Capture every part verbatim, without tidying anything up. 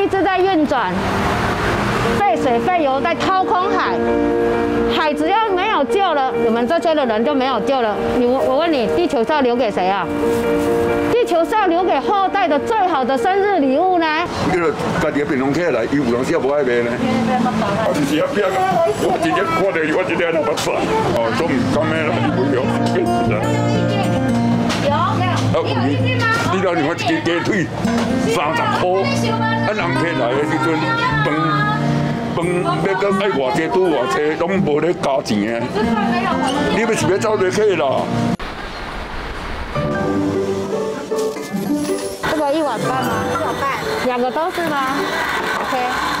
一直在运转，废水废油在掏空海，海只要没有救了，你们这些的人就没有救了。你我我问你，地球是要留给谁啊？地球是要留给后代的最好的生日礼物呢？ 你著家己变拢起来，伊有人写无爱卖呢？我就是要变，我直接看到我直接就不错。哦，都唔讲咩啦，你不了解啦。有，啊，你你老娘我一支鸡腿三十箍，啊人客来的时阵饭。 饭要搁爱偌济拄偌济，拢无咧加钱的。你要是要走就去啦。 这个一碗半吗？一碗半。两个都是吗 ？OK。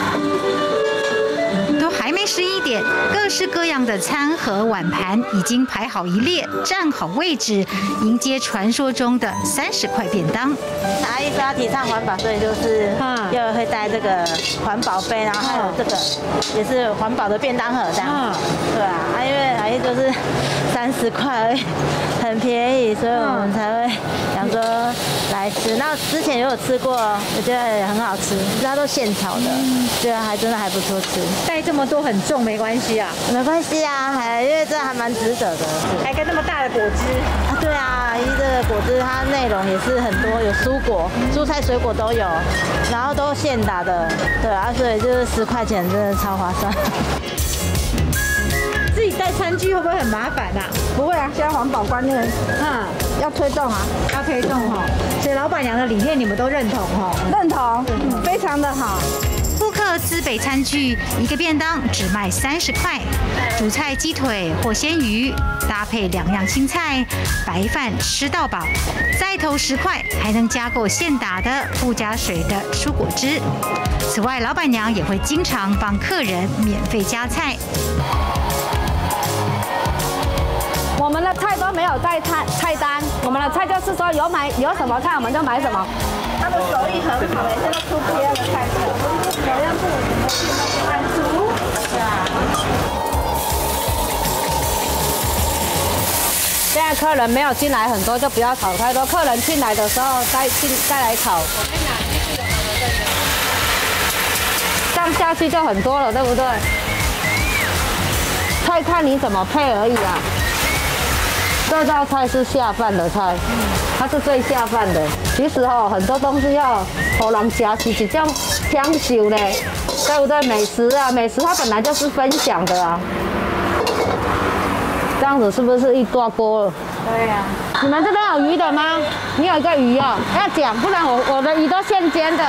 都还没十一点，各式各样的餐盒碗盘已经排好一列，站好位置，迎接传说中的三十块便当。 阿姨说要提倡环保，所以就是又会带这个环保杯，然后还有这个也是环保的便当盒这样。对啊，啊因为阿姨就是三十块而已，很便宜，所以我们才会想说来吃。那之前也有吃过，我觉得也很好吃，它都现炒的，觉得还真的还不错吃。 带这么多很重没关系啊， 没关系啊，还因为这还蛮值得的。 还跟那么大的果汁啊，对啊，因为这个果汁它内容也是很多，有蔬果、蔬菜、水果都有，然后都现打的，对啊，所以就是十块钱真的超划算。 自己带餐具会不会很麻烦啊？ 不会啊，现在环保观念，嗯，要推动啊， 要推动哈。所以老板娘的理念你们都认同哈？ 认同，嗯，非常的好。 顾客资北餐具一个便当只卖三十块，主菜鸡腿或鲜鱼搭配两样青菜，白饭吃到饱，再投十块还能加购现打的不加水的蔬果汁。此外，老板娘也会经常帮客人免费加菜。 我们的菜都没有带菜菜单，我们的菜就是说有买有什么菜我们就买什么。他的手艺很好，每天都出不一样的菜色，我要不我去那边按煮。对啊。现在客人没有进来很多，就不要炒太多。客人进来的时候再进再来炒。这样下去就很多了，对不对？菜看你怎么配而已啊。 这道菜是下饭的菜，它是最下饭的。其实哦，很多东西要让人吃是比较享受嘞，对不对？美食啊，美食它本来就是分享的啊。这样子是不是一大锅了？对呀、啊。你们这边有鱼的吗？你有一个鱼哦，要讲，不然我我的鱼都现煎的。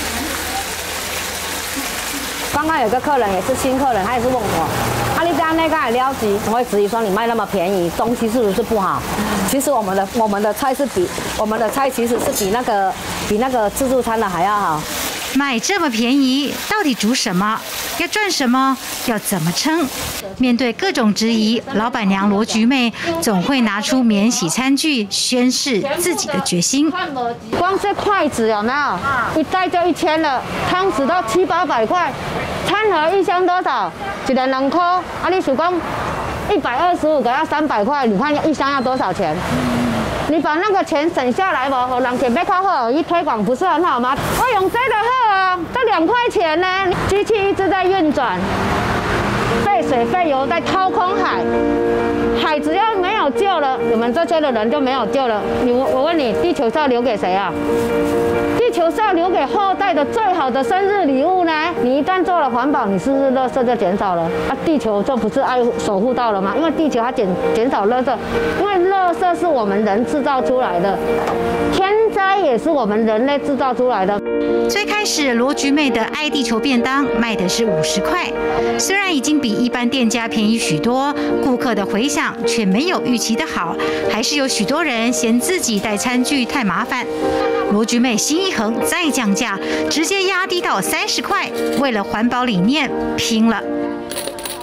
刚刚有个客人也是新客人，他也是问我。 啊，你家那个还了解，我会质疑说你卖那么便宜，东西是不是不好？其实我们的我们的菜是比我们的菜其实是比那个比那个自助餐的还要好。 卖这么便宜，到底煮什么？要赚什么？要怎么撑？面对各种质疑，老板娘罗菊妹总会拿出免洗餐具，宣示自己的决心。 光是筷子有没有？一袋就一千了，汤匙都七八百块，餐盒一箱多少？一人两块。啊，你想讲一百二十五个要三百块，你看一箱要多少钱？ 你把那个钱省下来吧，和人家买较好，一推广不是很好吗？我用这个好啊，这两块钱呢，机器一直在运转，废水废油在掏空海，海只要没有救了，你们这些的人就没有救了。你我我问你，地球是要留给谁啊？地球是要留给后代的最好的生日礼物呢？你一旦做了环保，你是不是垃圾就减少了？啊，地球就不是爱守护到了吗？因为地球它减减少垃圾，因为垃圾是我们人制造出来的，天灾也是我们人类制造出来的。 最开始罗菊妹的爱地球便当卖的是五十块，虽然已经比一般店家便宜许多，顾客的回响却没有预期的好，还是有许多人嫌自己带餐具太麻烦。罗菊妹心一横，再降价，直接压低到三十块，为了环保理念拼了。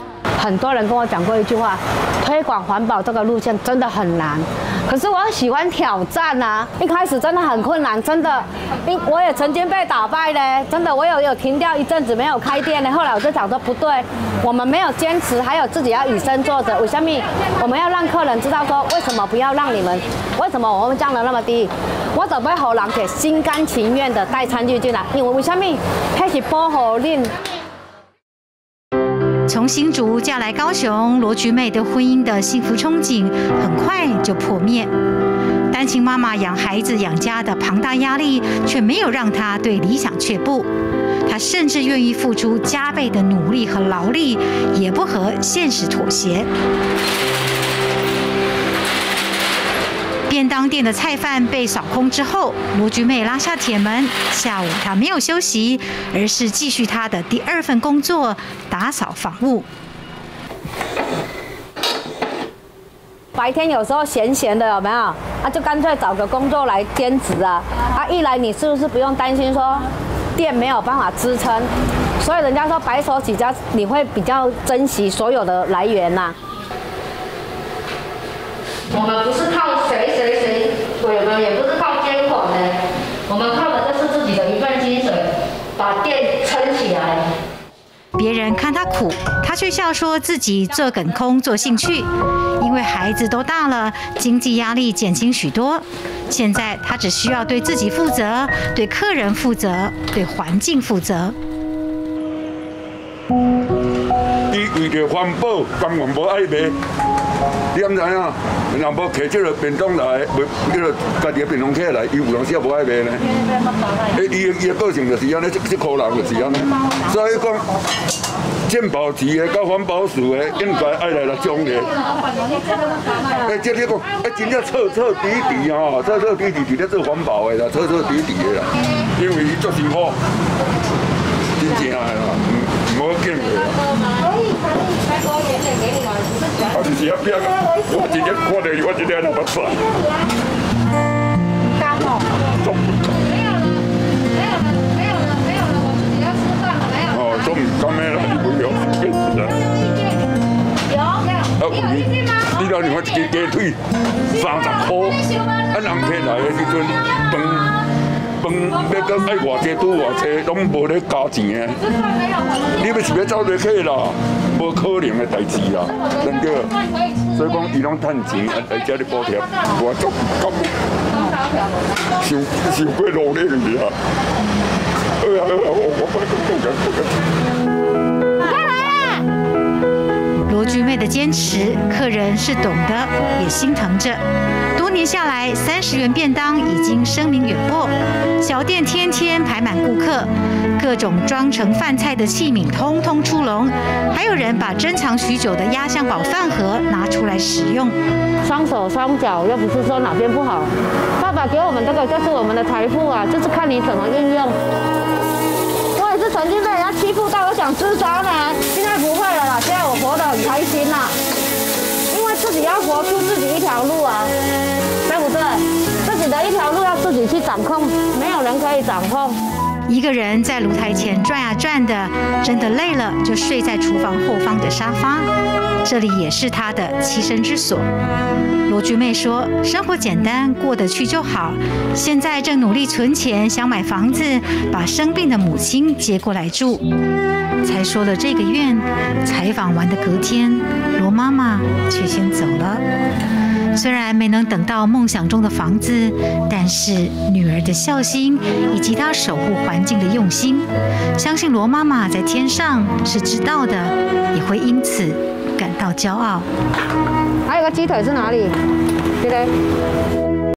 很多人跟我讲过一句话，推广环保这个路线真的很难。可是我喜欢挑战啊！一开始真的很困难，真的，因我也曾经被打败嘞，真的，我有有停掉一阵子没有开店呢。后来我就想说不对，我们没有坚持，还有自己要以身作则。为什么？我们要让客人知道说，为什么不要让你们？为什么我们降得那么低？我准备让人给心甘情愿的带餐具进来，因为为什么？那是保护恁。 从新竹嫁来高雄，罗菊妹对婚姻的幸福憧憬很快就破灭。单亲妈妈养孩子养家的庞大压力，却没有让她对理想却步。她甚至愿意付出加倍的努力和劳力，也不和现实妥协。便当店的菜贩被扫空之后，罗菊妹拉下铁门。下午她没有休息，而是继续她的第二份工作——打扫房屋。 白天有时候闲闲的，有没有？啊，就干脆找个工作来兼职啊！啊，一来你是不是不用担心说店没有办法支撑？所以人家说白手起家，你会比较珍惜所有的来源呐、啊。我们不是靠谁谁谁，我们也不是靠捐款的，我们靠的就是自己的一份薪水，把店撑起来。 别人看他苦，他却笑说自己做梗空做兴趣，因为孩子都大了，经济压力减轻许多。现在他只需要对自己负责，对客人负责，对环境负责。 伊为着环保，甘愿无爱卖。你敢知影？若无摕这个便当来，无这个家己的便当客来，伊有当时也无爱卖呢。诶，伊伊的个性就是安尼，这这可人就是安尼。所以讲，健保局的、甲环保署的，应该爱来来奖励。诶，即你讲，诶，真正彻彻底底吼，彻彻底底伫咧做环保的啦，彻彻底底的啦，因为伊足辛苦，真正的啦，唔唔好见佢啦。可以可以，再多一点点给你们，只是讲。我就是要变啊！我今天看到我今天就不爽。 干哦。没有了，没有了，没有了，没有了，我自己要吃饭了，没有。哦， 中午干咩啦？你不要费事啦。 有，有。你有意见吗？ 你老娘我一支鸡腿三十块，啊人客来的时阵饭。饭要搁爱偌济拄偌济，拢无咧加钱的。你要是要走入去啦，无可能的代志啦，真个。所以讲，伊拢趁钱来遮咧补贴，我足甘受受过努力去啊！哎呀，我我不敢不敢不敢。 快来啊！ 罗菊妹的坚持，客人是懂的，也心疼着。多年下来，三十元便当已经声名远播，小店天天排满顾客，各种装盛饭菜的器皿通通出笼，还有人把珍藏许久的压箱宝饭盒拿出来使用。 双手双脚又不是说哪边不好，爸爸给我们这个就是我们的财富啊，就是看你怎么运用。我也是曾经被人家欺负到，我想自杀呢，现在不会了啦，现在我活得很开心啦。自己要活出自己一条路啊，对不对？自己的一条路要自己去掌控，没有人可以掌控。 一个人在炉台前转呀转的，真的累了就睡在厨房后方的沙发，这里也是他的栖身之所。罗菊妹说：“生活简单，过得去就好。现在正努力存钱，想买房子，把生病的母亲接过来住。”才说了这个愿，采访完的隔天，罗妈妈却先走了。虽然没能等到梦想中的房子，但是女儿的孝心以及她守护环境的用心，相信罗妈妈在天上是知道的，也会因此感到骄傲。 还有个鸡腿是哪里？这个。